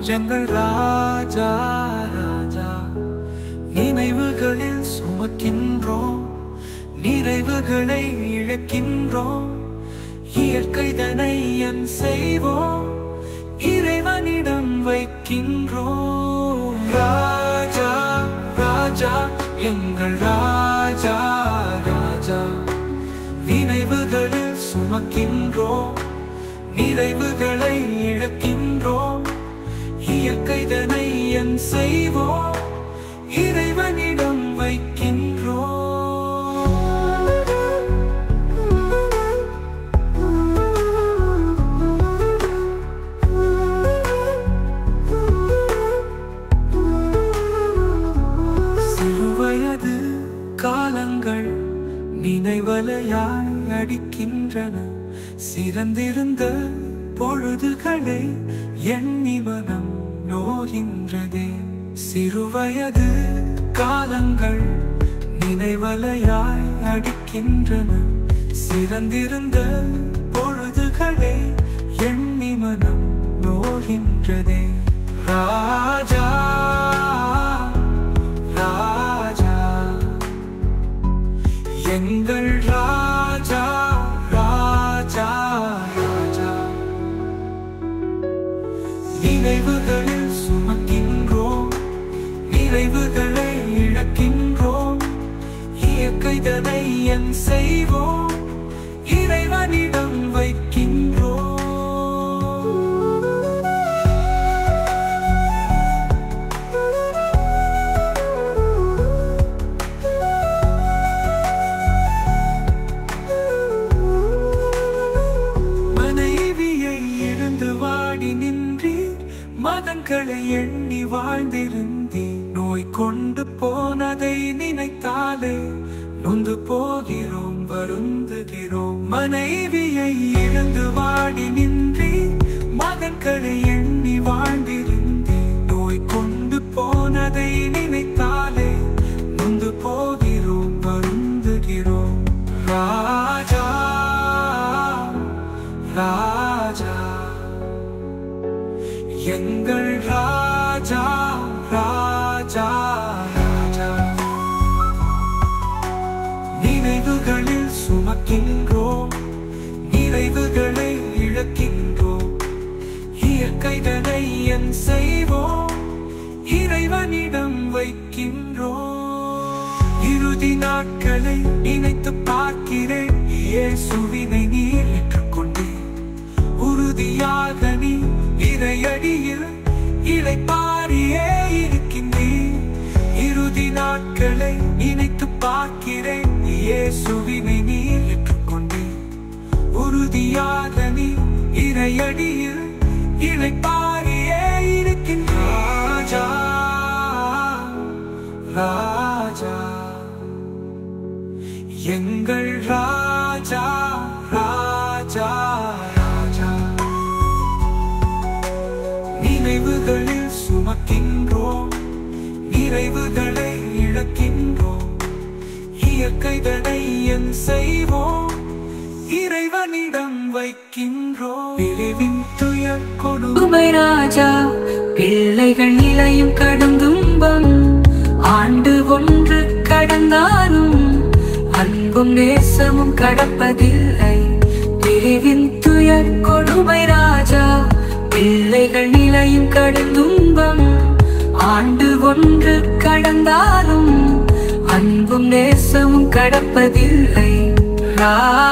எங்கள் ராஜா ராஜா நினைவுகளில் சுமக்கின்றோம், நிறைவுகளை இழக்கின்றோம். இயற்கைதனை என் செய்வோம், இறைவனிடம் வைக்கின்றோம். ராஜா ராஜா எங்கள் ராஜா ராஜா நினைவுகளில் சுமக்கின்றோம், நிறைவுகளை இழக்கின்றோம். இயற்கைதனை என் செய்வோம், இறைவனிடம் வைக்கின்றோம். சிறுவயது காலங்கள் நினைவலையாய் அடிக்கின்றன. சிறந்திருந்த பொழுதுகளை எண்ணி மனம் நோகின்றதே. சிறுவயது காலங்கள் நினைவலையாய் அடிக்கின்றன. சிறந்திருந்த பொழுதுகளை எண்ணி மனம் நோகின்றதே. ராஜா ராஜா எங்கள் ராஜா ராஜா ராஜா நினைவுகளில் சுமக்கின்றோம், நிறைவுகளை இழக்கின்றோம். இயற்கைதனை என் செய்வோம், இறைவனிடம் வைக்கின்றோம். மதங்களை எண்ணி வாழ்ந்திருந்தேன். நோய் கொண்டு போனதை நினைத்தாலே நொந்து போகிறோம், வருந்துகிறோம். மனைவியை இழந்து வாடி நின்றேன், மகன்களை எண்ணி வாழ்ந்திருந்தேன். நோய் கொண்டு போனதை நினைத்தாலே நொந்து போகிறோம், வருந்துகிறோம். ராஜா ராஜா எங்கள் ராஜா ராஜா ராஜா நினைவுகளில் சுமக்கின்றோம், நிறைவுகளை இழக்கின்றோம். இயற்கைதனை என் செய்வோம், இறைவனிடம் வைக்கின்றோம். இறுதி நாட்களை நினைத்து பார்க்கிறேன், இயேசுவினை நீர் ஏற்றுக்கொண்டேன். உறுதியாக நீ இறையடியில் இளைப்பாரியே இருக்கின்றேன். இறுதி நாட்களை நினைத்து பார்க்கிறேன், இயேசுவினை நீர் ஏற்றுக்கொண்டேன். உறுதியாக நீ இறையடியில் இளைப்பாரியே இருக்கின்றேன். ராஜா ராஜா எங்கள் ராஜா ராஜா ராஜா நினைவுகளில் சுமக்கின்றோம், நிறைவுகளை இழக்கின்றோம். இயற்கைதனை என் செய்வோம், இறைவனிடம் வைக்கின்றோம். பிரிவின் துயர் கொடுமை ராஜா பிள்ளைகள் நிலையும் கடும் துன்பம். ஆண்டு ஒன்று கடந்தாலும் அன்பும் நேசமும் கடப்பதில்லை. பிரிவின் துயர் கொடுமை ராஜா பிள்ளைகள் நிலையும் கடும் துன்பம். ஆண்டு ஒன்று கடந்தாலும் அன்பும் நேசமும் கடப்பதில்லை.